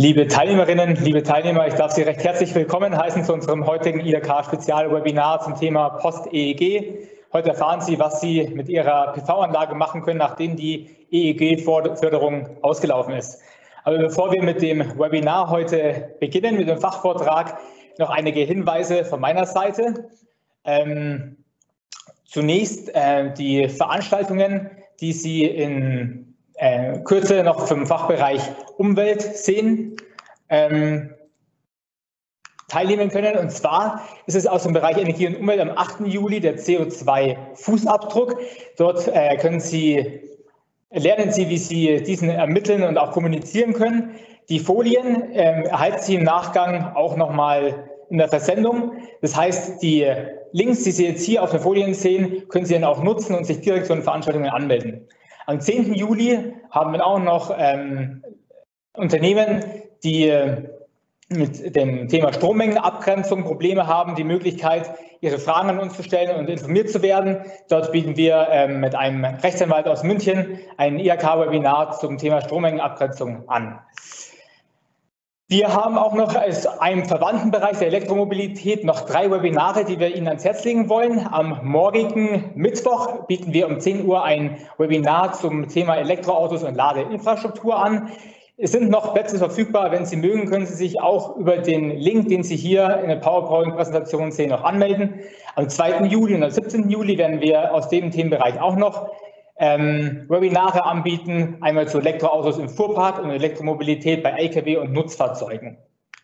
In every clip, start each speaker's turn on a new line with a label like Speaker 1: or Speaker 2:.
Speaker 1: Liebe Teilnehmerinnen, liebe Teilnehmer, ich darf Sie recht herzlich willkommen heißen zu unserem heutigen IHK-Spezialwebinar zum Thema Post-EEG. Heute erfahren Sie, was Sie mit Ihrer PV-Anlage machen können, nachdem die EEG-Förderung ausgelaufen ist. Aber bevor wir mit dem Webinar heute beginnen, mit dem Fachvortrag, noch einige Hinweise von meiner Seite. Zunächst die Veranstaltungen, die Sie in Kürze noch vom Fachbereich Umwelt sehen, teilnehmen können. Und zwar ist es aus dem Bereich Energie und Umwelt am 8. Juli der CO2-Fußabdruck. Dort lernen Sie, wie Sie diesen ermitteln und auch kommunizieren können. Die Folien erhalten Sie im Nachgang auch nochmal in der Versendung. Das heißt, die Links, die Sie jetzt hier auf den Folien sehen, können Sie dann auch nutzen und sich direkt zu den Veranstaltungen anmelden. Am 10. Juli haben wir auch noch Unternehmen, die mit dem Thema Strommengenabgrenzung Probleme haben, die Möglichkeit, ihre Fragen an uns zu stellen und informiert zu werden. Dort bieten wir mit einem Rechtsanwalt aus München ein IHK-Webinar zum Thema Strommengenabgrenzung an. Wir haben auch noch aus einem verwandten Bereich der Elektromobilität noch 3 Webinare, die wir Ihnen ans Herz legen wollen. Am morgigen Mittwoch bieten wir um 10 Uhr ein Webinar zum Thema Elektroautos und Ladeinfrastruktur an. Es sind noch Plätze verfügbar. Wenn Sie mögen, können Sie sich auch über den Link, den Sie hier in der PowerPoint-Präsentation sehen, noch anmelden. Am 2. Juli und am 17. Juli werden wir aus dem Themenbereich auch noch Webinare anbieten, einmal zu Elektroautos im Fuhrpark und Elektromobilität bei Lkw und Nutzfahrzeugen.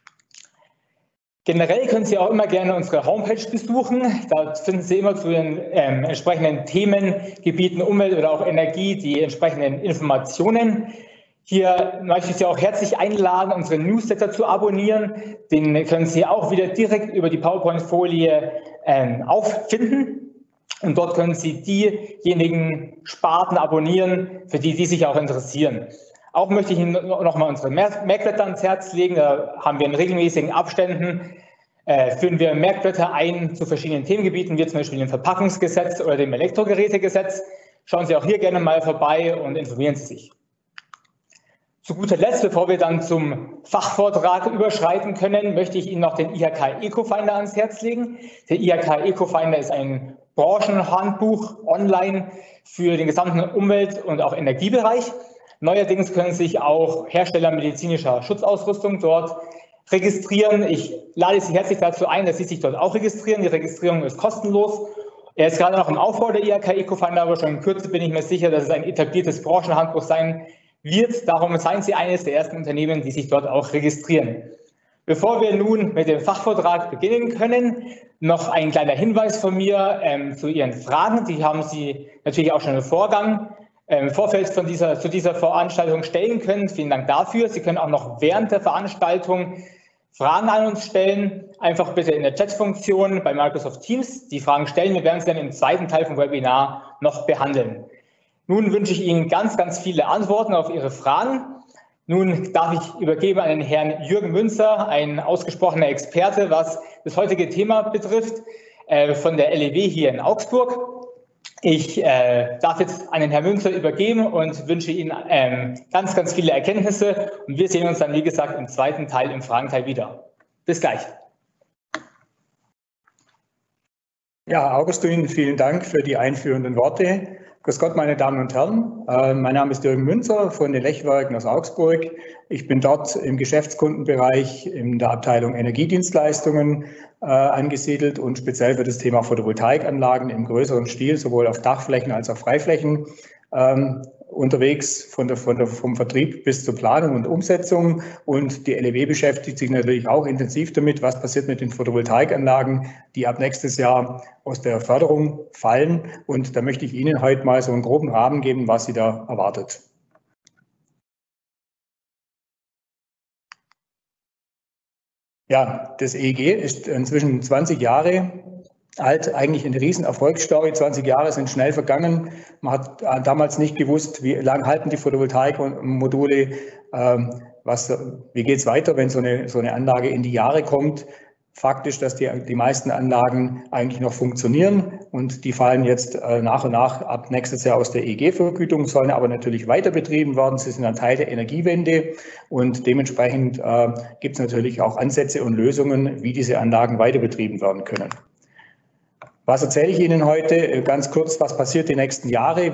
Speaker 1: Generell können Sie auch immer gerne unsere Homepage besuchen. Da finden Sie immer zu den entsprechenden Themengebieten Umwelt oder auch Energie die entsprechenden Informationen. Hier möchte ich Sie auch herzlich einladen, unseren Newsletter zu abonnieren. Den können Sie auch wieder direkt über die PowerPoint-Folie auffinden. Und dort können Sie diejenigen Sparten abonnieren, für die sich auch interessieren. Auch möchte ich Ihnen nochmal unsere Merkblätter ans Herz legen. Da haben wir in regelmäßigen Abständen, führen wir Merkblätter ein zu verschiedenen Themengebieten, wie zum Beispiel dem Verpackungsgesetz oder dem Elektrogerätegesetz. Schauen Sie auch hier gerne mal vorbei und informieren Sie sich. Zu guter Letzt, bevor wir dann zum Fachvortrag überschreiten können, möchte ich Ihnen noch den IHK Ecofinder ans Herz legen. Der IHK Ecofinder ist ein Branchenhandbuch online für den gesamten Umwelt- und auch Energiebereich. Neuerdings können sich auch Hersteller medizinischer Schutzausrüstung dort registrieren. Ich lade Sie herzlich dazu ein, dass Sie sich dort auch registrieren. Die Registrierung ist kostenlos. Er ist gerade noch im Aufbau, der IHK Ecofinder, aber schon in Kürze bin ich mir sicher, dass es ein etabliertes Branchenhandbuch sein wird. Darum seien Sie eines der ersten Unternehmen, die sich dort auch registrieren. Bevor wir nun mit dem Fachvortrag beginnen können, noch ein kleiner Hinweis von mir zu Ihren Fragen. Die haben Sie natürlich auch schon im Vorfeld zu dieser Veranstaltung stellen können. Vielen Dank dafür. Sie können auch noch während der Veranstaltung Fragen an uns stellen. Einfach bitte in der Chatfunktion bei Microsoft Teams die Fragen stellen. Wir werden sie dann im zweiten Teil vom Webinar noch behandeln. Nun wünsche ich Ihnen ganz, ganz viele Antworten auf Ihre Fragen. Nun darf ich übergeben an den Herrn Jürgen Münzer, ein ausgesprochener Experte, was das heutige Thema betrifft, von der LEW hier in Augsburg. Ich darf jetzt an den Herrn Münzer übergeben und wünsche Ihnen ganz, ganz viele Erkenntnisse. Und wir sehen uns dann, wie gesagt, im zweiten Teil, im Fragenteil wieder. Bis gleich.
Speaker 2: Ja, Augustin, vielen Dank für die einführenden Worte. Grüß Gott, meine Damen und Herren. Mein Name ist Jürgen Münzer von den Lechwerken aus Augsburg. Ich bin dort im Geschäftskundenbereich in der Abteilung Energiedienstleistungen angesiedelt und speziell für das Thema Photovoltaikanlagen im größeren Stil, sowohl auf Dachflächen als auch Freiflächen unterwegs, vom Vertrieb bis zur Planung und Umsetzung. Und die LEW beschäftigt sich natürlich auch intensiv damit, was passiert mit den Photovoltaikanlagen, die ab nächstes Jahr aus der Förderung fallen. Und da möchte ich Ihnen heute mal so einen groben Rahmen geben, was Sie da erwartet. Ja, das EEG ist inzwischen 20 Jahre alt, eigentlich eine riesen Erfolgsstory. 20 Jahre sind schnell vergangen. Man hat damals nicht gewusst, wie lang halten die Photovoltaikmodule, wie geht es weiter, wenn so eine Anlage in die Jahre kommt. faktisch, dass die meisten Anlagen eigentlich noch funktionieren und die fallen jetzt nach und nach ab nächstes Jahr aus der EEG-Vergütung, sollen aber natürlich weiter betrieben werden. Sie sind ein Teil der Energiewende und dementsprechend gibt es natürlich auch Ansätze und Lösungen, wie diese Anlagen weiter betrieben werden können. Was erzähle ich Ihnen heute? Ganz kurz, was passiert die nächsten Jahre?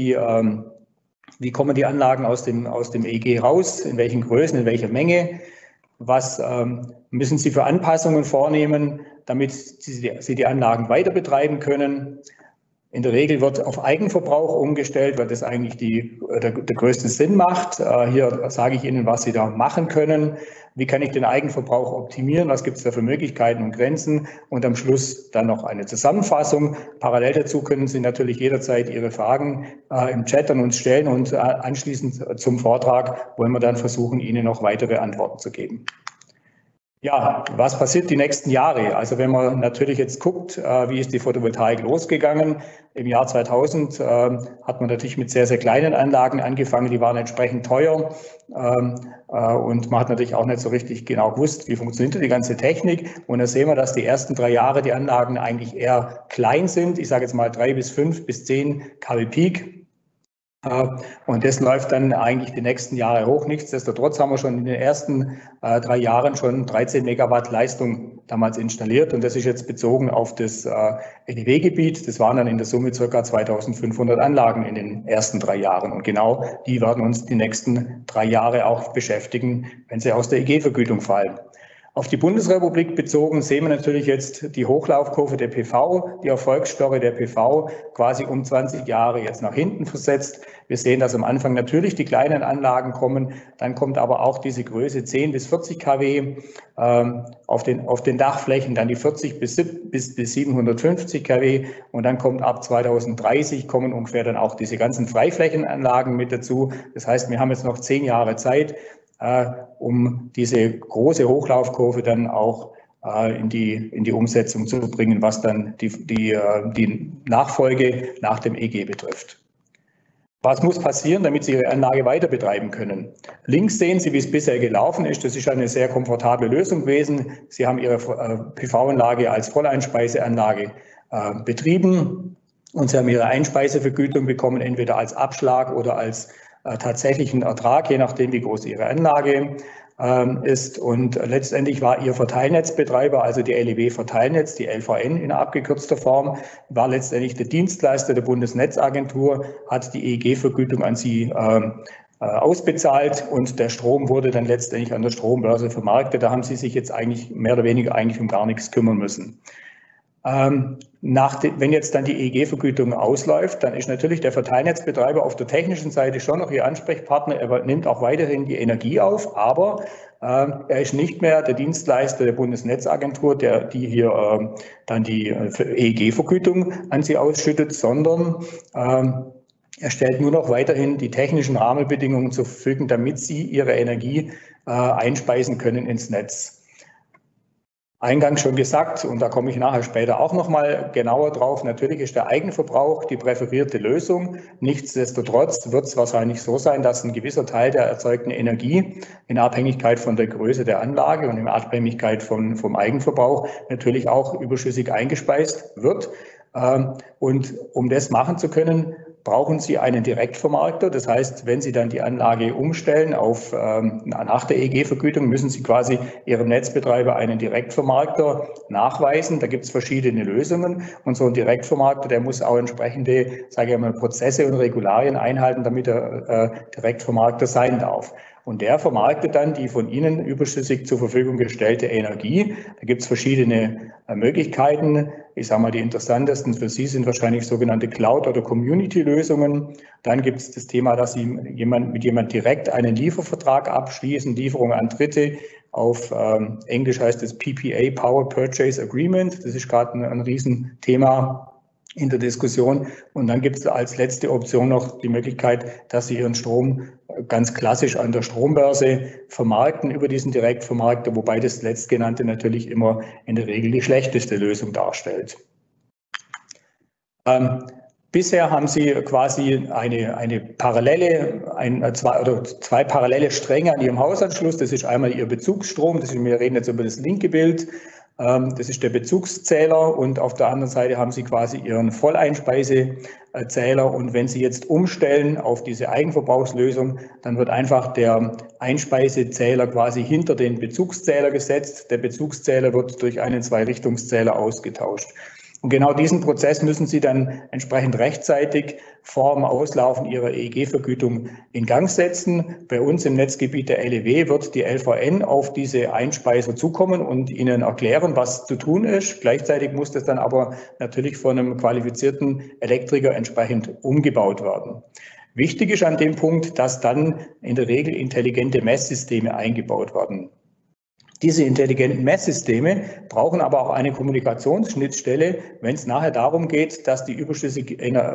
Speaker 2: Wie kommen die Anlagen aus dem EEG raus? In welchen Größen, in welcher Menge? Was müssen Sie für Anpassungen vornehmen, damit Sie die Anlagen weiter betreiben können? In der Regel wird auf Eigenverbrauch umgestellt, weil das eigentlich der größte Sinn macht. Hier sage ich Ihnen, was Sie da machen können. Wie kann ich den Eigenverbrauch optimieren? Was gibt es da für Möglichkeiten und Grenzen? Und am Schluss dann noch eine Zusammenfassung. Parallel dazu können Sie natürlich jederzeit Ihre Fragen im Chat an uns stellen und anschließend zum Vortrag wollen wir dann versuchen, Ihnen noch weitere Antworten zu geben. Ja, was passiert die nächsten Jahre? Also wenn man natürlich jetzt guckt, wie ist die Photovoltaik losgegangen? Im Jahr 2000 hat man natürlich mit sehr, sehr kleinen Anlagen angefangen, die waren entsprechend teuer und man hat natürlich auch nicht so richtig genau gewusst, wie funktioniert die ganze Technik. Und da sehen wir, dass die ersten 3 Jahre die Anlagen eigentlich eher klein sind. Ich sage jetzt mal 3 bis 5 bis 10 kW Peak. Und das läuft dann eigentlich die nächsten Jahre hoch. Nichtsdestotrotz haben wir schon in den ersten 3 Jahren schon 13 Megawatt Leistung damals installiert. Und das ist jetzt bezogen auf das NEW-Gebiet. Das waren dann in der Summe ca. 2500 Anlagen in den ersten 3 Jahren. Und genau die werden uns die nächsten 3 Jahre auch beschäftigen, wenn sie aus der EEG-Vergütung fallen. Auf die Bundesrepublik bezogen sehen wir natürlich jetzt die Hochlaufkurve der PV, die Erfolgsstorre der PV quasi um 20 Jahre jetzt nach hinten versetzt. Wir sehen, dass am Anfang natürlich die kleinen Anlagen kommen, dann kommt aber auch diese Größe 10 bis 40 kW auf den Dachflächen, dann die 40 bis 750 kW und dann kommt ab 2030 kommen ungefähr dann auch diese ganzen Freiflächenanlagen mit dazu. Das heißt, wir haben jetzt noch 10 Jahre Zeit, um diese große Hochlaufkurve dann auch in die Umsetzung zu bringen, was dann die Nachfolge nach dem EEG betrifft. Was muss passieren, damit Sie Ihre Anlage weiter betreiben können? Links sehen Sie, wie es bisher gelaufen ist. Das ist eine sehr komfortable Lösung gewesen. Sie haben Ihre PV-Anlage als Volleinspeiseanlage betrieben und Sie haben Ihre Einspeisevergütung bekommen, entweder als Abschlag oder als tatsächlichen Ertrag, je nachdem, wie groß Ihre Anlage ist. Und letztendlich war Ihr Verteilnetzbetreiber, also die LEW Verteilnetz, die LVN in abgekürzter Form, war letztendlich der Dienstleister der Bundesnetzagentur, hat die EEG-Vergütung an Sie ausbezahlt und der Strom wurde dann letztendlich an der Strombörse vermarktet. Da haben Sie sich jetzt eigentlich mehr oder weniger eigentlich um gar nichts kümmern müssen. Wenn jetzt dann die EEG-Vergütung ausläuft, dann ist natürlich der Verteilnetzbetreiber auf der technischen Seite schon noch Ihr Ansprechpartner. Er nimmt auch weiterhin die Energie auf, aber er ist nicht mehr der Dienstleister der Bundesnetzagentur, die hier dann die EEG-Vergütung an Sie ausschüttet, sondern er stellt nur noch weiterhin die technischen Rahmenbedingungen zur Verfügung, damit Sie Ihre Energie einspeisen können ins Netz. Eingangs schon gesagt, und da komme ich nachher später auch noch mal genauer drauf, natürlich ist der Eigenverbrauch die präferierte Lösung. Nichtsdestotrotz wird es wahrscheinlich so sein, dass ein gewisser Teil der erzeugten Energie in Abhängigkeit von der Größe der Anlage und in Abhängigkeit vom Eigenverbrauch natürlich auch überschüssig eingespeist wird. Und um das machen zu können, brauchen Sie einen Direktvermarkter. Das heißt, wenn Sie dann die Anlage umstellen nach der EEG-Vergütung, müssen Sie quasi Ihrem Netzbetreiber einen Direktvermarkter nachweisen. Da gibt es verschiedene Lösungen. Und so ein Direktvermarkter, der muss auch entsprechende, sage ich mal, Prozesse und Regularien einhalten, damit er Direktvermarkter sein darf. Und der vermarktet dann die von Ihnen überschüssig zur Verfügung gestellte Energie. Da gibt es verschiedene Möglichkeiten. Ich sage mal, die interessantesten für Sie sind wahrscheinlich sogenannte Cloud- oder Community-Lösungen. Dann gibt es das Thema, dass Sie mit jemand direkt einen Liefervertrag abschließen, Lieferung an Dritte. Auf Englisch heißt es PPA, Power Purchase Agreement. Das ist gerade ein Riesenthema in der Diskussion. Und dann gibt es als letzte Option noch die Möglichkeit, dass Sie Ihren Strom ganz klassisch an der Strombörse vermarkten über diesen Direktvermarkter, wobei das Letztgenannte natürlich immer in der Regel die schlechteste Lösung darstellt. Bisher haben Sie quasi zwei parallele Stränge an Ihrem Hausanschluss. Das ist einmal Ihr Bezugsstrom, wir reden jetzt über das linke Bild. Das ist der Bezugszähler und auf der anderen Seite haben Sie quasi Ihren Volleinspeisezähler und wenn Sie jetzt umstellen auf diese Eigenverbrauchslösung, dann wird einfach der Einspeisezähler quasi hinter den Bezugszähler gesetzt. Der Bezugszähler wird durch einen Zweirichtungszähler ausgetauscht. Und genau diesen Prozess müssen Sie dann entsprechend rechtzeitig vor dem Auslaufen Ihrer EEG-Vergütung in Gang setzen. Bei uns im Netzgebiet der LEW wird die LVN auf diese Einspeiser zukommen und Ihnen erklären, was zu tun ist. Gleichzeitig muss das dann aber natürlich von einem qualifizierten Elektriker entsprechend umgebaut werden. Wichtig ist an dem Punkt, dass dann in der Regel intelligente Messsysteme eingebaut werden. Diese intelligenten Messsysteme brauchen aber auch eine Kommunikationsschnittstelle, wenn es nachher darum geht, dass die überschüssig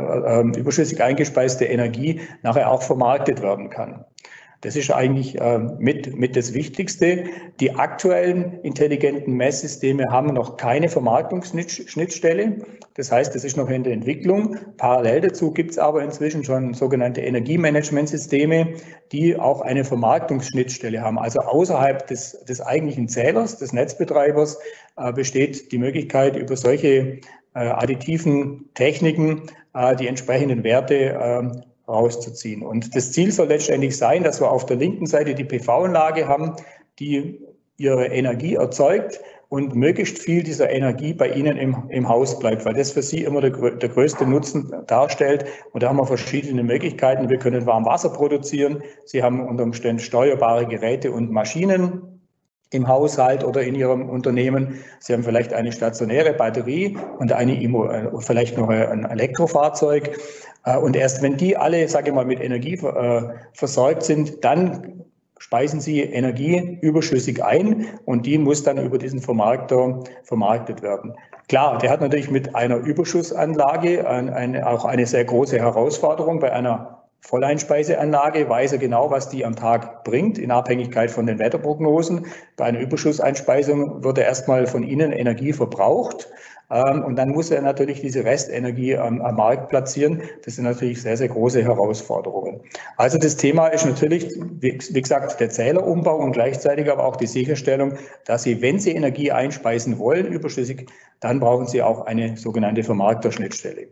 Speaker 2: eingespeiste Energie nachher auch vermarktet werden kann. Das ist eigentlich mit das Wichtigste. Die aktuellen intelligenten Messsysteme haben noch keine Vermarktungsschnittstelle. Das heißt, das ist noch in der Entwicklung. Parallel dazu gibt es aber inzwischen schon sogenannte Energiemanagementsysteme, die auch eine Vermarktungsschnittstelle haben. Also außerhalb des eigentlichen Zählers, des Netzbetreibers, besteht die Möglichkeit, über solche additiven Techniken die entsprechenden Werte rauszuziehen. Und das Ziel soll letztendlich sein, dass wir auf der linken Seite die PV-Anlage haben, die ihre Energie erzeugt und möglichst viel dieser Energie bei Ihnen im Haus bleibt, weil das für Sie immer der größte Nutzen darstellt. Und da haben wir verschiedene Möglichkeiten. Wir können Warmwasser produzieren. Sie haben unter Umständen steuerbare Geräte und Maschinen im Haushalt oder in Ihrem Unternehmen. Sie haben vielleicht eine stationäre Batterie und vielleicht noch ein Elektrofahrzeug. Und erst wenn die alle, sage ich mal, mit Energie versorgt sind, dann speisen Sie Energie überschüssig ein und die muss dann über diesen Vermarkter vermarktet werden. Klar, der hat natürlich mit einer Überschussanlage auch eine sehr große Herausforderung. Bei einer Volleinspeiseanlage weiß er genau, was die am Tag bringt, in Abhängigkeit von den Wetterprognosen. Bei einer Überschusseinspeisung wird erstmal von Ihnen Energie verbraucht. Und dann muss er natürlich diese Restenergie am Markt platzieren. Das sind natürlich sehr, sehr große Herausforderungen. Also das Thema ist natürlich, wie gesagt, der Zählerumbau und gleichzeitig aber auch die Sicherstellung, dass Sie, wenn Sie Energie einspeisen wollen, überschüssig, dann brauchen Sie auch eine sogenannte Vermarkterschnittstelle.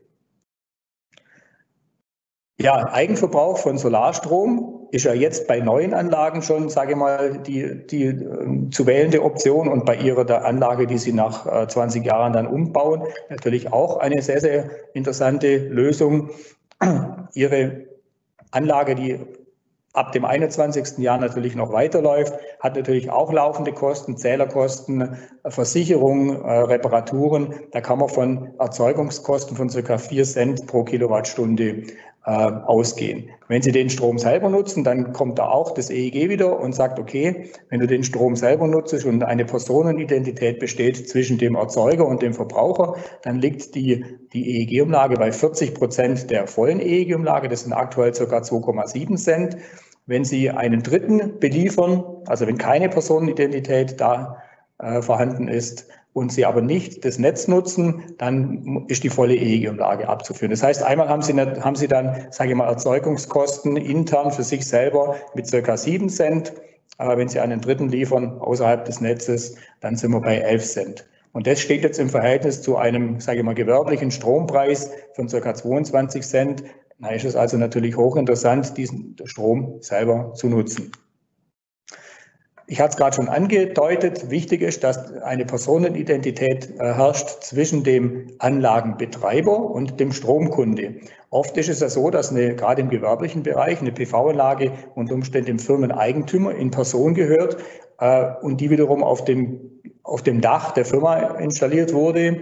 Speaker 2: Ja, Eigenverbrauch von Solarstrom ist ja jetzt bei neuen Anlagen schon, sage ich mal, die zu wählende Option und bei Ihrer Anlage, die Sie nach 20 Jahren dann umbauen, natürlich auch eine sehr, sehr interessante Lösung. Ihre Anlage, die ab dem 21. Jahr natürlich noch weiterläuft, hat natürlich auch laufende Kosten, Zählerkosten, Versicherung, Reparaturen. Da kann man von Erzeugungskosten von ca. 4 Cent pro Kilowattstunde ausgehen. Wenn Sie den Strom selber nutzen, dann kommt da auch das EEG wieder und sagt, okay, wenn du den Strom selber nutzt und eine Personenidentität besteht zwischen dem Erzeuger und dem Verbraucher, dann liegt die EEG-Umlage bei 40% der vollen EEG-Umlage. Das sind aktuell ca. 2,7 Cent. Wenn Sie einen Dritten beliefern, also wenn keine Personenidentität da vorhanden ist, und Sie aber nicht das Netz nutzen, dann ist die volle EEG-Umlage abzuführen. Das heißt, einmal haben Sie dann, sage ich mal, Erzeugungskosten intern für sich selber mit ca. 7 Cent. Aber wenn Sie einen Dritten liefern außerhalb des Netzes, dann sind wir bei 11 Cent. Und das steht jetzt im Verhältnis zu einem, sage ich mal, gewerblichen Strompreis von ca. 22 Cent. Da ist es also natürlich hochinteressant, diesen Strom selber zu nutzen. Ich hatte es gerade schon angedeutet, wichtig ist, dass eine Personenidentität herrscht zwischen dem Anlagenbetreiber und dem Stromkunde. Oft ist es ja so, dass gerade im gewerblichen Bereich eine PV-Anlage unter Umständen dem Firmeneigentümer in Person gehört und die wiederum auf dem Dach der Firma installiert wurde.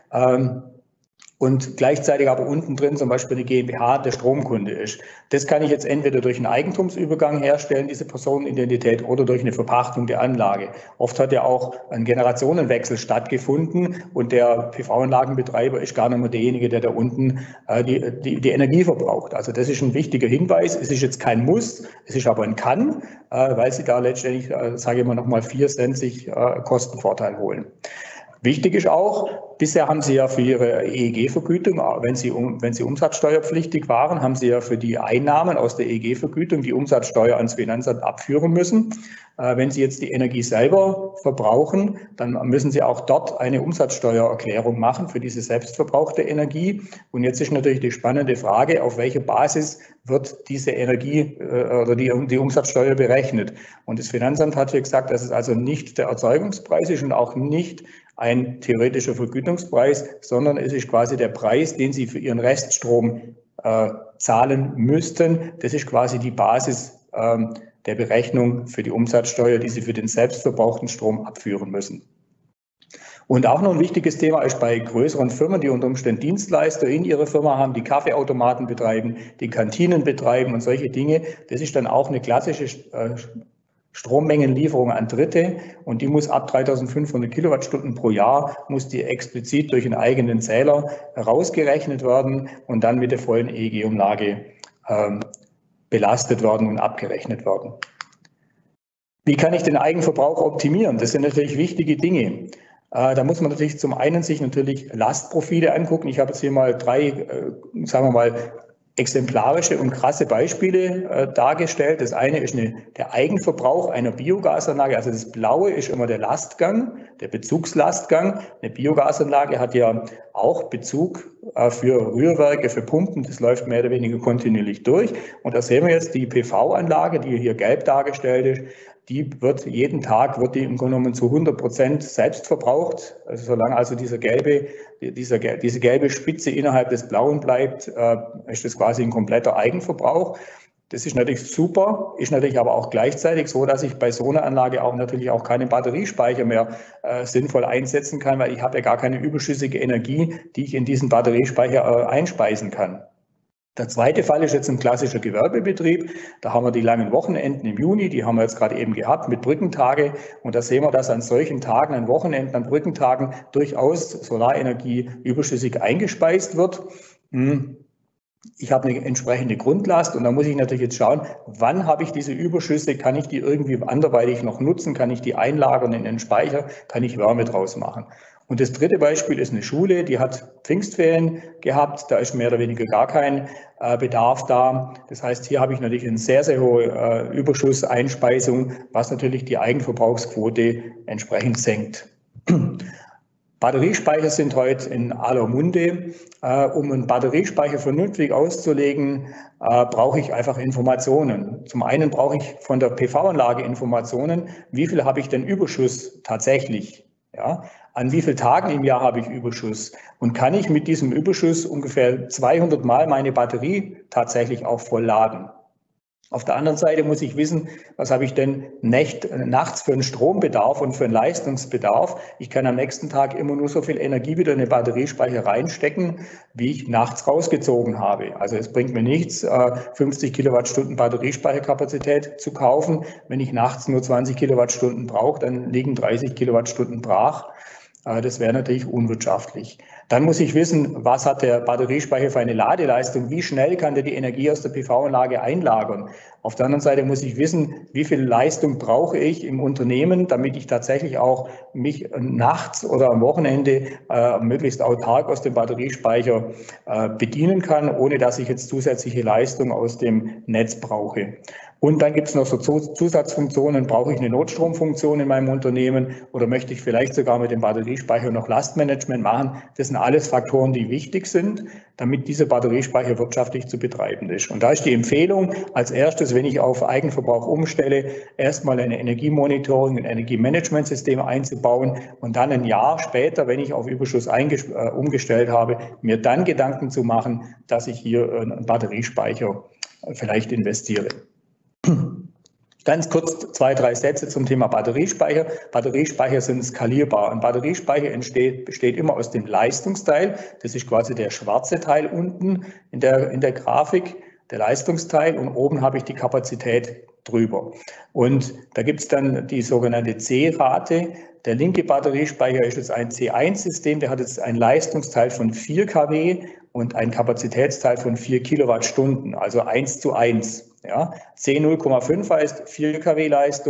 Speaker 2: Und gleichzeitig aber unten drin zum Beispiel eine GmbH der Stromkunde ist. Das kann ich jetzt entweder durch einen Eigentumsübergang herstellen, diese Personenidentität, oder durch eine Verpachtung der Anlage. Oft hat ja auch ein Generationenwechsel stattgefunden und der PV-Anlagenbetreiber ist gar nicht mehr derjenige, der da unten die Energie verbraucht. Also das ist ein wichtiger Hinweis. Es ist jetzt kein Muss, es ist aber ein Kann, weil Sie da letztendlich, sage ich mal, nochmal 4 Cent sich Kostenvorteil holen. Wichtig ist auch, bisher haben Sie ja für Ihre EEG-Vergütung, wenn Sie umsatzsteuerpflichtig waren, haben Sie ja für die Einnahmen aus der EEG-Vergütung die Umsatzsteuer ans Finanzamt abführen müssen. Wenn Sie jetzt die Energie selber verbrauchen, dann müssen Sie auch dort eine Umsatzsteuererklärung machen für diese selbstverbrauchte Energie. Und jetzt ist natürlich die spannende Frage, auf welcher Basis wird diese Energie oder die Umsatzsteuer berechnet. Und das Finanzamt hat hier gesagt, dass es also nicht der Erzeugungspreis ist und auch nicht ein theoretischer Vergütungspreis, sondern es ist quasi der Preis, den Sie für Ihren Reststrom zahlen müssten. Das ist quasi die Basis der Berechnung für die Umsatzsteuer, die Sie für den selbstverbrauchten Strom abführen müssen. Und auch noch ein wichtiges Thema ist bei größeren Firmen, die unter Umständen Dienstleister in ihrer Firma haben, die Kaffeeautomaten betreiben, die Kantinen betreiben und solche Dinge. Das ist dann auch eine klassische Strommengenlieferung an Dritte und die muss ab 3.500 Kilowattstunden pro Jahr, muss die explizit durch einen eigenen Zähler herausgerechnet werden und dann mit der vollen EEG-Umlage belastet werden und abgerechnet werden. Wie kann ich den Eigenverbrauch optimieren? Das sind natürlich wichtige Dinge. Da muss man natürlich zum einen sich natürlich Lastprofile angucken. Ich habe jetzt hier mal drei, sagen wir mal, exemplarische und krasse Beispiele dargestellt. Das eine ist der Eigenverbrauch einer Biogasanlage. Also das Blaue ist immer der Lastgang, der Bezugslastgang. Eine Biogasanlage hat ja auch Bezug für Rührwerke, für Pumpen. Das läuft mehr oder weniger kontinuierlich durch. Und da sehen wir jetzt die PV-Anlage, die hier gelb dargestellt ist. Die wird jeden Tag, wird die im Grunde genommen zu 100% selbst verbraucht. Also solange also diese gelbe Spitze innerhalb des Blauen bleibt, ist das quasi ein kompletter Eigenverbrauch. Das ist natürlich super, ist natürlich aber auch gleichzeitig so, dass ich bei so einer Anlage auch natürlich auch keinen Batteriespeicher mehr sinnvoll einsetzen kann, weil ich habe ja gar keine überschüssige Energie, die ich in diesen Batteriespeicher einspeisen kann. Der zweite Fall ist jetzt ein klassischer Gewerbebetrieb. Da haben wir die langen Wochenenden im Juni, die haben wir jetzt gerade eben gehabt mit Brückentage. Und da sehen wir, dass an solchen Tagen, an Wochenenden, an Brückentagen durchaus Solarenergie überschüssig eingespeist wird. Ich habe eine entsprechende Grundlast und da muss ich natürlich jetzt schauen, wann habe ich diese Überschüsse, kann ich die irgendwie anderweitig noch nutzen, kann ich die einlagern in den Speicher, kann ich Wärme draus machen. Und das dritte Beispiel ist eine Schule, die hat Pfingstferien gehabt, da ist mehr oder weniger gar kein Bedarf da. Das heißt, hier habe ich natürlich eine sehr, sehr hohe Überschusseinspeisung, was natürlich die Eigenverbrauchsquote entsprechend senkt. Batteriespeicher sind heute in aller Munde. Um einen Batteriespeicher vernünftig auszulegen, brauche ich einfach Informationen. Zum einen brauche ich von der PV-Anlage Informationen, wie viel habe ich denn Überschuss tatsächlich? Ja, an wie vielen Tagen im Jahr habe ich Überschuss? Und kann ich mit diesem Überschuss ungefähr 200 Mal meine Batterie tatsächlich auch voll laden? Auf der anderen Seite muss ich wissen, was habe ich denn nachts für einen Strombedarf und für einen Leistungsbedarf. Ich kann am nächsten Tag immer nur so viel Energie wieder in den Batteriespeicher reinstecken, wie ich nachts rausgezogen habe. Also es bringt mir nichts, 50 Kilowattstunden Batteriespeicherkapazität zu kaufen. Wenn ich nachts nur 20 Kilowattstunden brauche, dann liegen 30 Kilowattstunden brach. Das wäre natürlich unwirtschaftlich. Dann muss ich wissen, was hat der Batteriespeicher für eine Ladeleistung, wie schnell kann der die Energie aus der PV-Anlage einlagern. Auf der anderen Seite muss ich wissen, wie viel Leistung brauche ich im Unternehmen, damit ich tatsächlich auch mich nachts oder am Wochenende möglichst autark aus dem Batteriespeicher bedienen kann, ohne dass ich jetzt zusätzliche Leistung aus dem Netz brauche. Und dann gibt es noch so Zusatzfunktionen. Brauche ich eine Notstromfunktion in meinem Unternehmen oder möchte ich vielleicht sogar mit dem Batteriespeicher noch Lastmanagement machen? Das sind alles Faktoren, die wichtig sind, damit dieser Batteriespeicher wirtschaftlich zu betreiben ist. Und da ist die Empfehlung als erstes, wenn ich auf Eigenverbrauch umstelle, erstmal ein Energiemonitoring, ein Energiemanagementsystem einzubauen und dann ein Jahr später, wenn ich auf Überschuss umgestellt habe, mir dann Gedanken zu machen, dass ich hier einen Batteriespeicher vielleicht investiere. Ganz kurz 2, 3 Sätze zum Thema Batteriespeicher. Batteriespeicher sind skalierbar. Ein Batteriespeicher besteht immer aus dem Leistungsteil. Das ist quasi der schwarze Teil unten in der Grafik, der Leistungsteil. Und oben habe ich die Kapazität drüber. Und da gibt es dann die sogenannte C-Rate. Der linke Batteriespeicher ist jetzt ein C1-System. Der hat jetzt einen Leistungsteil von 4 kW und einen Kapazitätsteil von 4 Kilowattstunden, also 1:1. Ja, C0,5 heißt 4 kW Leistung,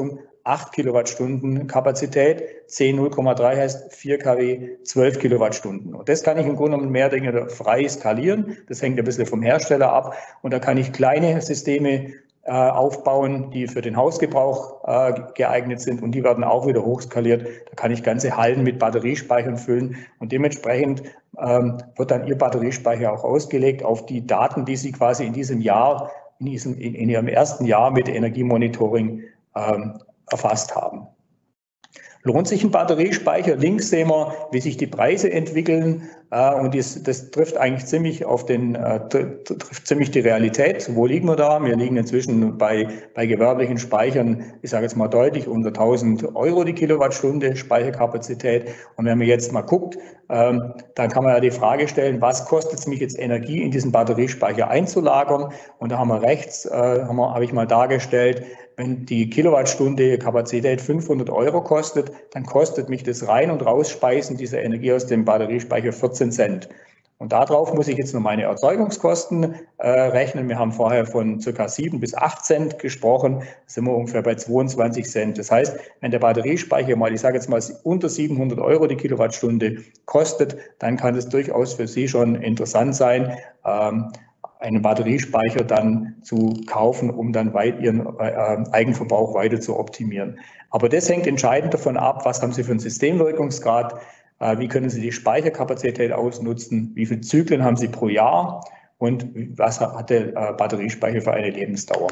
Speaker 2: 8 Kilowattstunden Kapazität, C 0,3 heißt 4 kW 12 Kilowattstunden. Und das kann ich im Grunde genommen mehr oder weniger frei skalieren. Das hängt ein bisschen vom Hersteller ab. Und da kann ich kleine Systeme aufbauen, die für den Hausgebrauch geeignet sind, und die werden auch wieder hochskaliert. Da kann ich ganze Hallen mit Batteriespeichern füllen, und dementsprechend wird dann Ihr Batteriespeicher auch ausgelegt auf die Daten, die Sie quasi in diesem Jahr, in Ihrem ersten Jahr mit Energiemonitoring erfasst haben. Lohnt sich ein Batteriespeicher? Links sehen wir, wie sich die Preise entwickeln, und das trifft eigentlich ziemlich trifft ziemlich die Realität. Wo liegen wir da? Wir liegen inzwischen bei gewerblichen Speichern, ich sage jetzt mal deutlich unter 1.000 Euro die Kilowattstunde Speicherkapazität. Und wenn man jetzt mal guckt, dann kann man ja die Frage stellen, was kostet es mich jetzt Energie in diesen Batteriespeicher einzulagern? Und da haben wir rechts, habe ich mal dargestellt, wenn die Kilowattstunde Kapazität 500 Euro kostet, dann kostet mich das Rein- und Rausspeisen dieser Energie aus dem Batteriespeicher 14 Cent. Und darauf muss ich jetzt noch meine Erzeugungskosten rechnen. Wir haben vorher von ca. 7 bis 8 Cent gesprochen, da sind wir ungefähr bei 22 Cent. Das heißt, wenn der Batteriespeicher mal, ich sage jetzt mal, unter 700 Euro die Kilowattstunde kostet, dann kann es durchaus für Sie schon interessant sein, einen Batteriespeicher dann zu kaufen, um dann Ihren Eigenverbrauch weiter zu optimieren. Aber das hängt entscheidend davon ab, was haben Sie für einen Systemwirkungsgrad, wie können Sie die Speicherkapazität ausnutzen, wie viele Zyklen haben Sie pro Jahr und was hat der Batteriespeicher für eine Lebensdauer.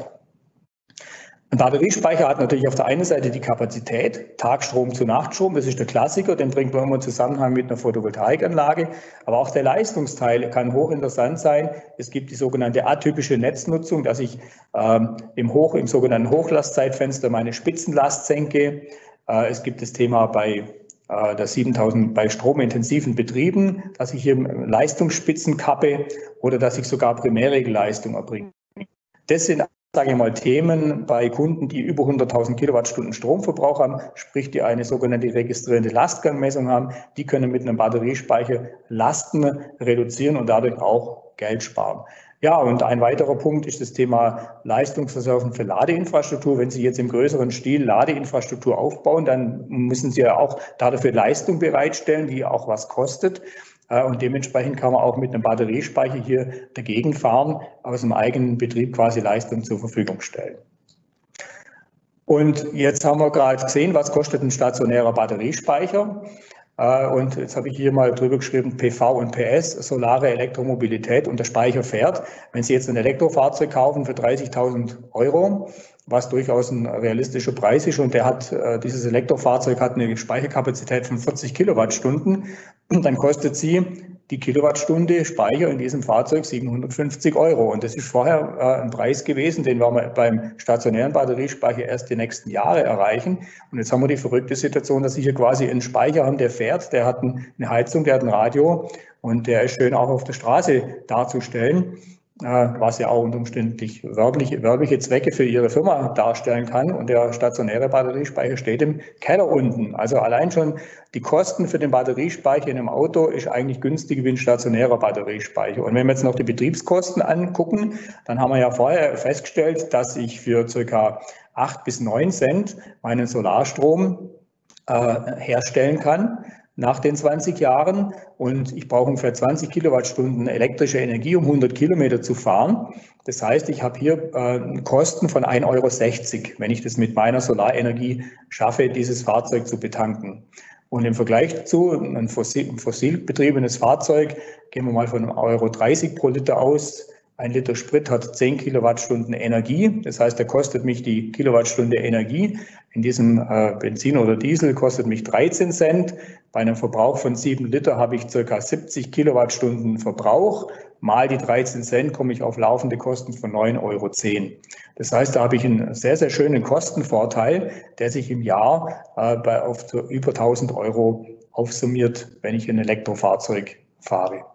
Speaker 2: Ein Batteriespeicher hat natürlich auf der einen Seite die Kapazität, Tagstrom zu Nachtstrom, das ist der Klassiker, den bringt man immer in Zusammenhang mit einer Photovoltaikanlage, aber auch der Leistungsteil kann hochinteressant sein. Es gibt die sogenannte atypische Netznutzung, dass ich im sogenannten Hochlastzeitfenster meine Spitzenlast senke. Es gibt das Thema bei bei stromintensiven Betrieben, dass ich hier Leistungsspitzen kappe oder dass ich sogar Primärregelleistung erbringe. Das sind, sage ich mal, Themen bei Kunden, die über 100.000 Kilowattstunden Stromverbrauch haben, sprich die eine sogenannte registrierende Lastgangmessung haben. Die können mit einem Batteriespeicher Lasten reduzieren und dadurch auch Geld sparen. Ja, und ein weiterer Punkt ist das Thema Leistungsreserven für Ladeinfrastruktur. Wenn Sie jetzt im größeren Stil Ladeinfrastruktur aufbauen, dann müssen Sie ja auch dafür Leistung bereitstellen, die auch was kostet. Und dementsprechend kann man auch mit einem Batteriespeicher hier dagegen fahren, aus dem eigenen Betrieb quasi Leistung zur Verfügung stellen. Und jetzt haben wir gerade gesehen, was kostet ein stationärer Batteriespeicher. Und jetzt habe ich hier mal drüber geschrieben, PV und PS, solare Elektromobilität, und der Speicher fährt. Wenn Sie jetzt ein Elektrofahrzeug kaufen für 30.000 Euro, was durchaus ein realistischer Preis ist, und dieses Elektrofahrzeug hat eine Speicherkapazität von 40 Kilowattstunden, dann kostet Sie die Kilowattstunde Speicher in diesem Fahrzeug 750 Euro. Und das ist vorher ein Preis gewesen, den werden wir beim stationären Batteriespeicher erst die nächsten Jahre erreichen. Und jetzt haben wir die verrückte Situation, dass Sie hier quasi einen Speicher haben, der fährt, der hat eine Heizung, der hat ein Radio, und der ist schön auch auf der Straße darzustellen, was ja auch unter Umständen werbliche Zwecke für Ihre Firma darstellen kann. Und der stationäre Batteriespeicher steht im Keller unten. Also allein schon die Kosten für den Batteriespeicher in einem Auto ist eigentlich günstiger wie ein stationärer Batteriespeicher. Und wenn wir jetzt noch die Betriebskosten angucken, dann haben wir ja vorher festgestellt, dass ich für ca. 8 bis 9 Cent meinen Solarstrom herstellen kann nach den 20 Jahren, und ich brauche ungefähr 20 Kilowattstunden elektrische Energie, um 100 Kilometer zu fahren. Das heißt, ich habe hier Kosten von 1,60 Euro, wenn ich das mit meiner Solarenergie schaffe, dieses Fahrzeug zu betanken. Und im Vergleich dazu, ein fossil betriebenes Fahrzeug, gehen wir mal von 1,30 Euro pro Liter aus. Ein Liter Sprit hat 10 Kilowattstunden Energie. Das heißt, er kostet mich die Kilowattstunde Energie. In diesem Benzin oder Diesel kostet mich 13 Cent. Bei einem Verbrauch von 7 Liter habe ich ca. 70 Kilowattstunden Verbrauch. Mal die 13 Cent komme ich auf laufende Kosten von 9,10 Euro. Das heißt, da habe ich einen sehr, sehr schönen Kostenvorteil, der sich im Jahr auf über 1.000 Euro aufsummiert, wenn ich ein Elektrofahrzeug fahre.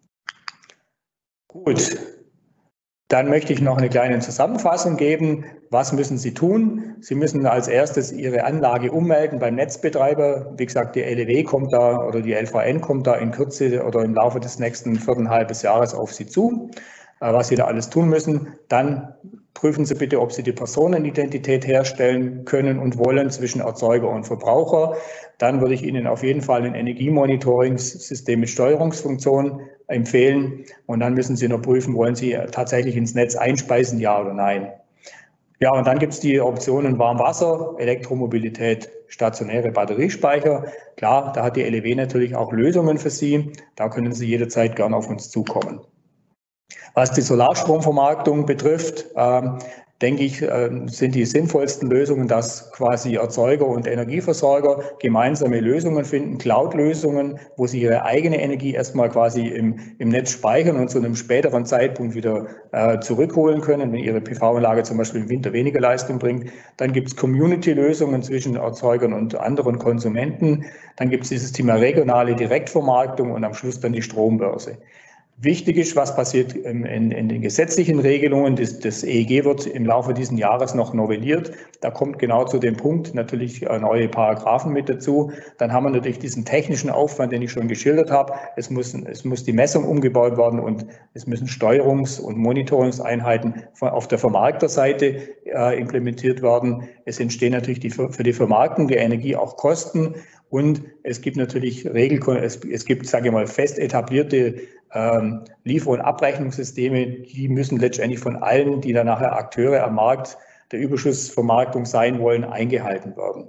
Speaker 2: Gut. Dann möchte ich noch eine kleine Zusammenfassung geben. Was müssen Sie tun? Sie müssen als erstes Ihre Anlage ummelden beim Netzbetreiber. Wie gesagt, die LEW kommt da, oder die LVN kommt da in Kürze oder im Laufe des nächsten viereinhalben Jahres auf Sie zu, was Sie da alles tun müssen. Dann Prüfen Sie bitte, ob Sie die Personenidentität herstellen können und wollen zwischen Erzeuger und Verbraucher. Dann würde ich Ihnen auf jeden Fall ein Energiemonitoringssystem mit Steuerungsfunktion empfehlen. Und dann müssen Sie noch prüfen, wollen Sie tatsächlich ins Netz einspeisen, ja oder nein. Ja, und dann gibt es die Optionen Warmwasser, Elektromobilität, stationäre Batteriespeicher. Klar, da hat die LEW natürlich auch Lösungen für Sie. Da können Sie jederzeit gern auf uns zukommen. Was die Solarstromvermarktung betrifft, denke ich, sind die sinnvollsten Lösungen, dass quasi Erzeuger und Energieversorger gemeinsame Lösungen finden, Cloud-Lösungen, wo sie ihre eigene Energie erstmal quasi im Netz speichern und zu einem späteren Zeitpunkt wieder zurückholen können, wenn ihre PV-Anlage zum Beispiel im Winter weniger Leistung bringt. Dann gibt es Community-Lösungen zwischen Erzeugern und anderen Konsumenten. Dann gibt es dieses Thema regionale Direktvermarktung und am Schluss dann die Strombörse. Wichtig ist, was passiert in den gesetzlichen Regelungen. Das EEG wird im Laufe dieses Jahres noch novelliert. Da kommt genau zu dem Punkt natürlich neue Paragraphen mit dazu. Dann haben wir natürlich diesen technischen Aufwand, den ich schon geschildert habe. Es muss die Messung umgebaut werden und es müssen Steuerungs- und Monitoringseinheiten auf der Vermarkterseite implementiert werden. Es entstehen natürlich für die Vermarktung der Energie auch Kosten. Und es gibt natürlich es gibt, sage ich mal, fest etablierte Liefer- und Abrechnungssysteme, die müssen letztendlich von allen, die dann nachher Akteure am Markt der Überschussvermarktung sein wollen, eingehalten werden.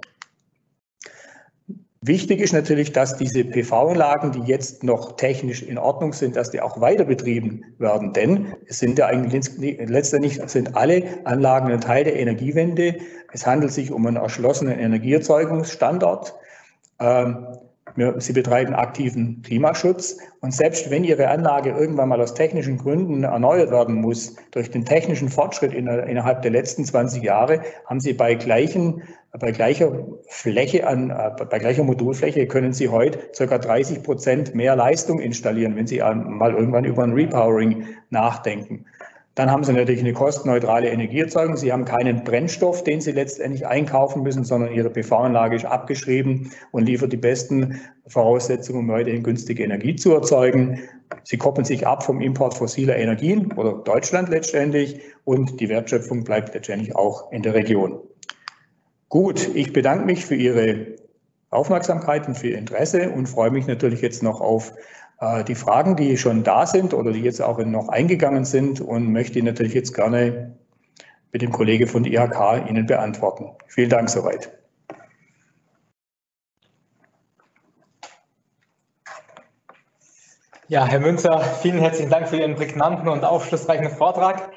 Speaker 2: Wichtig ist natürlich, dass diese PV-Anlagen, die jetzt noch technisch in Ordnung sind, dass die auch weiter betrieben werden. Denn es sind ja eigentlich letztendlich sind alle Anlagen ein Teil der Energiewende. Es handelt sich um einen erschlossenen Energieerzeugungsstandard. Sie betreiben aktiven Klimaschutz und selbst wenn Ihre Anlage irgendwann mal aus technischen Gründen erneuert werden muss, durch den technischen Fortschritt innerhalb der letzten 20 Jahre, haben Sie bei gleicher Modulfläche können Sie heute ca. 30% mehr Leistung installieren, wenn Sie mal irgendwann über ein Repowering nachdenken. Dann haben Sie natürlich eine kostenneutrale Energieerzeugung. Sie haben keinen Brennstoff, den Sie letztendlich einkaufen müssen, sondern Ihre PV-Anlage ist abgeschrieben und liefert die besten Voraussetzungen, um weiterhin günstige Energie zu erzeugen. Sie koppeln sich ab vom Import fossiler Energien oder Deutschland letztendlich und die Wertschöpfung bleibt letztendlich auch in der Region. Gut, ich bedanke mich für Ihre Aufmerksamkeit und für Ihr Interesse und freue mich natürlich jetzt noch auf die Fragen, die schon da sind oder die jetzt auch noch eingegangen sind und möchte natürlich jetzt gerne mit dem Kollegen von der IHK Ihnen beantworten. Vielen Dank soweit.
Speaker 1: Ja, Herr Münzer, vielen herzlichen Dank für Ihren prägnanten und aufschlussreichen Vortrag.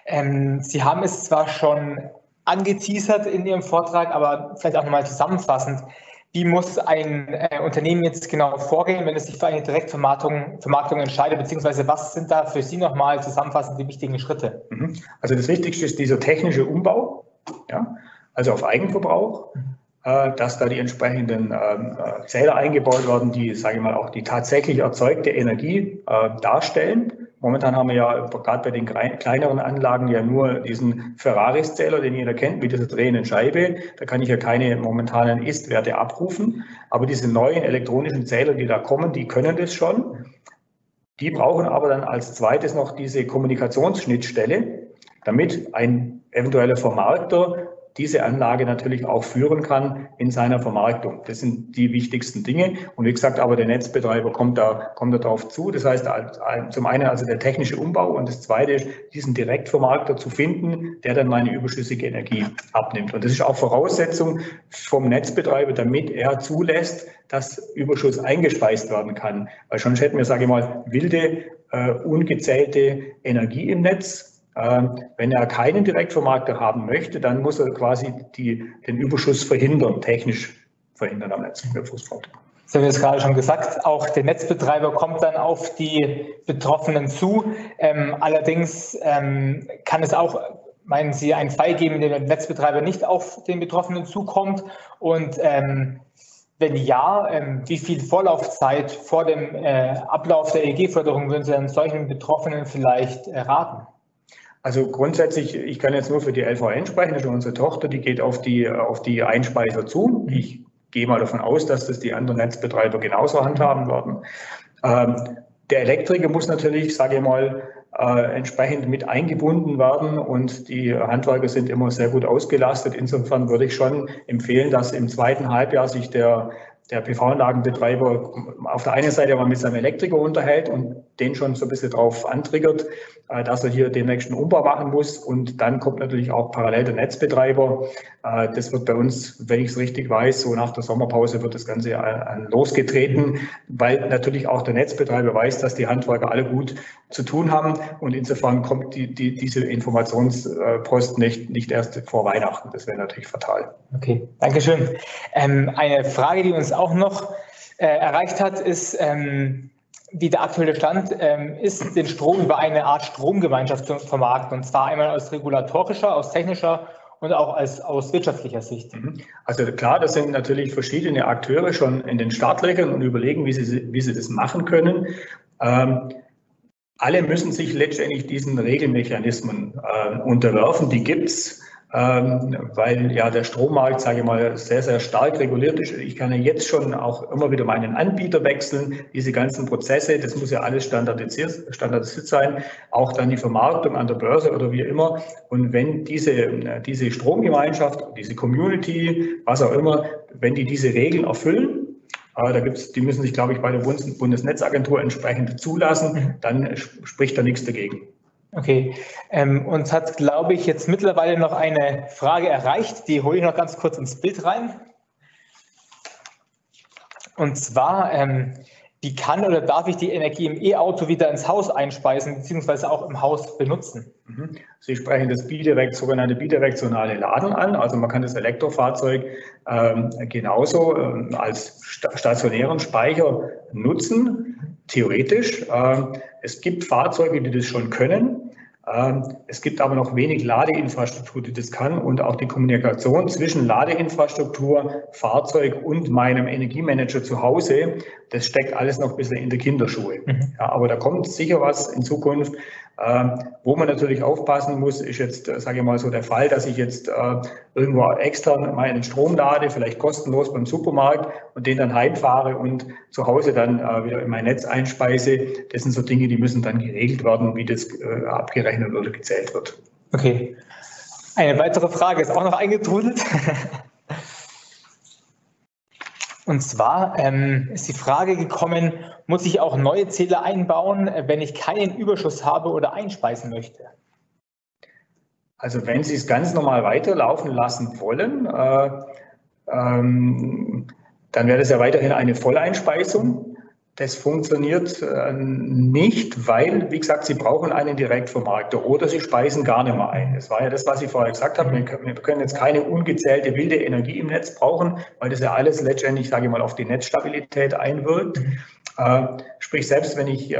Speaker 1: Sie haben es zwar schon angeteasert in Ihrem Vortrag, aber vielleicht auch nochmal zusammenfassend. Wie muss ein Unternehmen jetzt genau vorgehen, wenn es sich für eine Direktvermarktung entscheidet, beziehungsweise was sind da für Sie nochmal zusammenfassend die wichtigen Schritte?
Speaker 2: Also das Wichtigste ist dieser technische Umbau, ja, also auf Eigenverbrauch, dass da die entsprechenden Zähler eingebaut werden, die, sage ich mal, auch die tatsächlich erzeugte Energie darstellen. Momentan haben wir ja gerade bei den kleineren Anlagen ja nur diesen Ferraris-Zähler, den jeder kennt, mit dieser drehenden Scheibe. Da kann ich ja keine momentanen Ist-Werte abrufen. Aber diese neuen elektronischen Zähler, die da kommen, die können das schon. Die brauchen aber dann als zweites noch diese Kommunikationsschnittstelle, damit ein eventueller Vermarkter diese Anlage natürlich auch führen kann in seiner Vermarktung. Das sind die wichtigsten Dinge. Und wie gesagt, aber der Netzbetreiber kommt da drauf zu. Das heißt, zum einen also der technische Umbau und das zweite ist, diesen Direktvermarkter zu finden, der dann meine überschüssige Energie abnimmt. Und das ist auch Voraussetzung vom Netzbetreiber, damit er zulässt, dass Überschuss eingespeist werden kann. Weil sonst hätten wir, sage ich mal, wilde, ungezählte Energie im Netz. Wenn er keinen Direktvermarkter haben möchte, dann muss er quasi den Überschuss verhindern, technisch verhindern am Netz.
Speaker 1: Sie haben jetzt gerade schon gesagt, auch der Netzbetreiber kommt dann auf die Betroffenen zu. Allerdings kann es auch, meinen Sie, einen Fall geben, in dem der Netzbetreiber nicht auf den Betroffenen zukommt? Und wenn ja, wie viel Vorlaufzeit vor dem Ablauf der EEG-Förderung würden Sie dann solchen Betroffenen vielleicht raten?
Speaker 2: Also grundsätzlich, ich kann jetzt nur für die LVN sprechen, das ist unsere Tochter, die geht auf die Einspeiser zu. Ich gehe mal davon aus, dass das die anderen Netzbetreiber genauso handhaben werden. Der Elektriker muss natürlich, sage ich mal, entsprechend mit eingebunden werden und die Handwerker sind immer sehr gut ausgelastet. Insofern würde ich schon empfehlen, dass im zweiten Halbjahr sich der PV-Anlagenbetreiber auf der einen Seite mal mit seinem Elektriker unterhält und den schon so ein bisschen drauf antriggert, dass er hier demnächst einen Umbau machen muss. Und dann kommt natürlich auch parallel der Netzbetreiber. Das wird bei uns, wenn ich es richtig weiß, so nach der Sommerpause wird das Ganze losgetreten, weil natürlich auch der Netzbetreiber weiß, dass die Handwerker alle gut zu tun haben. Und insofern kommt diese Informationspost nicht erst vor Weihnachten. Das wäre natürlich fatal.
Speaker 1: Okay, danke schön. Eine Frage, die uns auch noch erreicht hat, ist, wie der aktuelle Stand ist, den Strom über eine Art Stromgemeinschaft zu vermarkten. Und zwar einmal aus regulatorischer, aus technischer und auch aus wirtschaftlicher Sicht.
Speaker 2: Also klar, das sind natürlich verschiedene Akteure schon in den Startlöchern und überlegen, wie sie das machen können. Alle müssen sich letztendlich diesen Regelmechanismen unterwerfen, die gibt es. Weil ja der Strommarkt, sage ich mal, sehr, sehr stark reguliert ist. Ich kann ja jetzt schon auch immer wieder meinen Anbieter wechseln. Diese ganzen Prozesse, das muss ja alles standardisiert sein. Auch dann die Vermarktung an der Börse oder wie immer. Und wenn diese Stromgemeinschaft, diese Community, was auch immer, wenn die diese Regeln erfüllen, die müssen sich, glaube ich, bei der Bundesnetzagentur entsprechend zulassen, dann spricht da nichts dagegen.
Speaker 1: Okay, uns hat, glaube ich, jetzt mittlerweile noch eine Frage erreicht, die hole ich noch ganz kurz ins Bild rein. Und zwar, wie kann oder darf ich die Energie im E-Auto wieder ins Haus einspeisen, beziehungsweise auch im Haus benutzen?
Speaker 2: Sie sprechen das sogenannte bidirektionale Laden an. Also man kann das Elektrofahrzeug genauso als stationären Speicher nutzen, theoretisch. Es gibt Fahrzeuge, die das schon können. Es gibt aber noch wenig Ladeinfrastruktur, die das kann, und auch die Kommunikation zwischen Ladeinfrastruktur, Fahrzeug und meinem Energiemanager zu Hause, das steckt alles noch ein bisschen in der Kinderschuhe. Ja, aber da kommt sicher was in Zukunft. Wo man natürlich aufpassen muss, ist jetzt, sage ich mal, so der Fall, dass ich jetzt irgendwo extern meinen Strom lade, vielleicht kostenlos beim Supermarkt, und den dann heimfahre und zu Hause dann wieder in mein Netz einspeise. Das sind so Dinge, die müssen dann geregelt werden, wie das abgerechnet oder gezählt wird.
Speaker 1: Okay. Eine weitere Frage ist auch noch eingetrudelt. Und zwar ist die Frage gekommen, muss ich auch neue Zähler einbauen, wenn ich keinen Überschuss habe oder einspeisen möchte?
Speaker 2: Also wenn Sie es ganz normal weiterlaufen lassen wollen, dann wäre das ja weiterhin eine Volleinspeisung. Das funktioniert nicht, weil, wie gesagt, Sie brauchen einen Direktvermarkter oder Sie speisen gar nicht mehr ein. Das war ja das, was ich vorher gesagt habe. Wir können jetzt keine ungezählte wilde Energie im Netz brauchen, weil das ja alles letztendlich, sage ich mal, auf die Netzstabilität einwirkt. Sprich, selbst wenn ich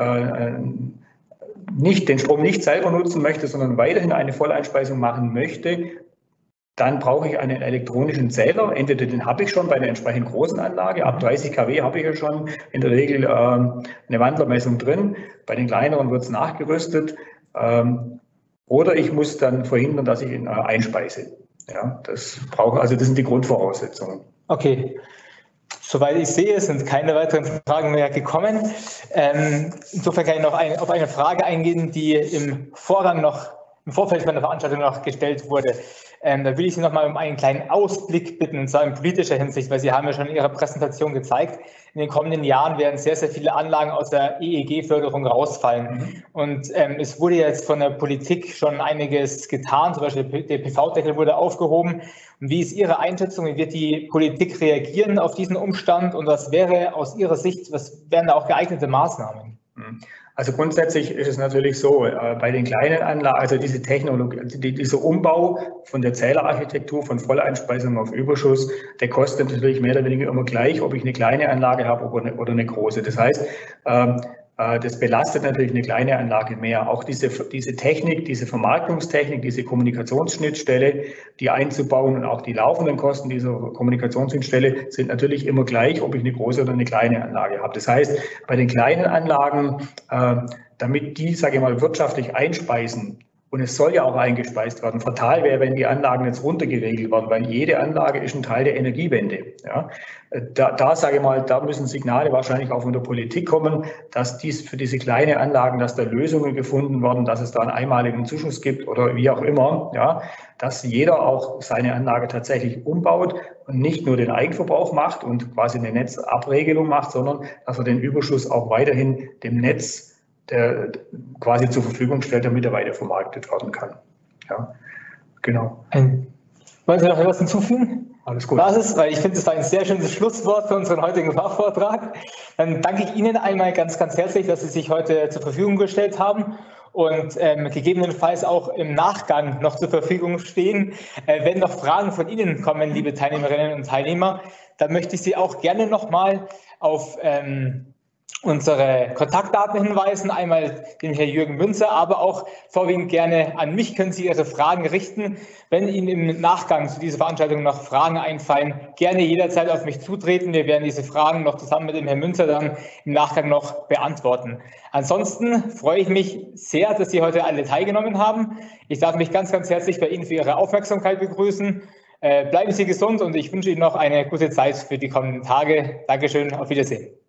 Speaker 2: den Strom nicht selber nutzen möchte, sondern weiterhin eine Volleinspeisung machen möchte, dann brauche ich einen elektronischen Zähler. Entweder den habe ich schon bei einer entsprechend großen Anlage, ab 30 kW habe ich ja schon in der Regel eine Wandlermessung drin. Bei den kleineren wird es nachgerüstet. Oder ich muss dann verhindern, dass ich ihn einspeise. Ja, das sind die Grundvoraussetzungen.
Speaker 1: Okay. Soweit ich sehe, sind keine weiteren Fragen mehr gekommen. Insofern kann ich noch auf eine Frage eingehen, die im Vorfeld meiner Veranstaltung noch gestellt wurde. Da will ich Sie noch mal um einen kleinen Ausblick bitten, und zwar in politischer Hinsicht, weil Sie haben ja schon in Ihrer Präsentation gezeigt, in den kommenden Jahren werden sehr, sehr viele Anlagen aus der EEG-Förderung rausfallen. Und es wurde jetzt von der Politik schon einiges getan, zum Beispiel der PV-Deckel wurde aufgehoben. Und wie ist Ihre Einschätzung? Wie wird die Politik reagieren auf diesen Umstand? Und was wäre aus Ihrer Sicht, was wären da auch geeignete Maßnahmen?
Speaker 2: Also grundsätzlich ist es natürlich so, bei den kleinen Anlagen, also diese Technologie, dieser Umbau von der Zählerarchitektur von Volleinspeisung auf Überschuss, der kostet natürlich mehr oder weniger immer gleich, ob ich eine kleine Anlage habe oder eine große. Das heißt, das belastet natürlich eine kleine Anlage mehr. Auch diese Technik, diese Vermarktungstechnik, diese Kommunikationsschnittstelle, die einzubauen, und auch die laufenden Kosten dieser Kommunikationsschnittstelle sind natürlich immer gleich, ob ich eine große oder eine kleine Anlage habe. Das heißt, bei den kleinen Anlagen, damit die, sage ich mal, wirtschaftlich einspeisen Und es soll ja auch eingespeist werden. Fatal wäre, wenn die Anlagen jetzt runtergeregelt werden, weil jede Anlage ist ein Teil der Energiewende. Ja. Da sage ich mal, da müssen Signale wahrscheinlich auch von der Politik kommen, dass dies für diese kleinen Anlagen, dass da Lösungen gefunden werden, dass es da einen einmaligen Zuschuss gibt oder wie auch immer, ja, dass jeder auch seine Anlage tatsächlich umbaut und nicht nur den Eigenverbrauch macht und quasi eine Netzabregelung macht, sondern dass er den Überschuss auch weiterhin dem Netz quasi zur Verfügung stellt, damit er weiter vermarktet werden kann. Ja, genau.
Speaker 1: Wollen Sie noch etwas hinzufügen?
Speaker 2: Alles gut.
Speaker 1: Weil ich finde, das war ein sehr schönes Schlusswort für unseren heutigen Fachvortrag. Dann danke ich Ihnen einmal ganz, ganz herzlich, dass Sie sich heute zur Verfügung gestellt haben und gegebenenfalls auch im Nachgang noch zur Verfügung stehen. Wenn noch Fragen von Ihnen kommen, liebe Teilnehmerinnen und Teilnehmer, dann möchte ich Sie auch gerne nochmal auf unsere Kontaktdaten hinweisen, einmal den Herrn Jürgen Münzer, aber auch vorwiegend gerne an mich können Sie Ihre Fragen richten. Wenn Ihnen im Nachgang zu dieser Veranstaltung noch Fragen einfallen, gerne jederzeit auf mich zutreten. Wir werden diese Fragen noch zusammen mit dem Herrn Münzer dann im Nachgang noch beantworten. Ansonsten freue ich mich sehr, dass Sie heute alle teilgenommen haben. Ich darf mich ganz, ganz herzlich bei Ihnen für Ihre Aufmerksamkeit begrüßen. Bleiben Sie gesund und ich wünsche Ihnen noch eine gute Zeit für die kommenden Tage. Dankeschön, auf Wiedersehen.